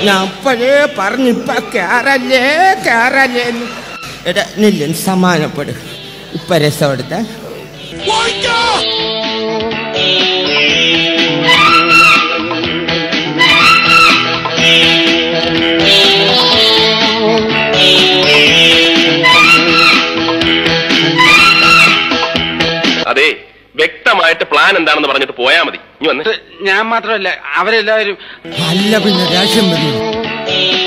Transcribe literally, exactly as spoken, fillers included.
ഞാൻ അപ്പോഴേ പറഞ്ഞിപ്പ കേറല്ലേ കേറല്ലേ. എടാ നില്ലൻ സമാനപ്പെടു. ഇപ്പൊ രസം എടുത്ത അതെ, വ്യക്തമായിട്ട് പ്ലാൻ എന്താണെന്ന് പറഞ്ഞിട്ട് പോയാ മതി. ഇനി വന്നിട്ട് ഞാൻ മാത്രമല്ല അവരെല്ലാവരും. അല്ല പിന്നെ രാഷ്ട്രം വരും.